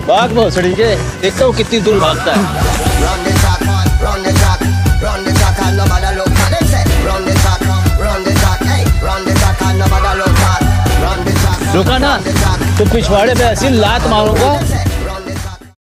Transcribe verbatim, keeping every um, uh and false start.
भाग भोसड़ी के, देखता हूँ कितनी दूर भागता है। रुका ना तो पिछवाड़े पे ऐसी लात मारूंगा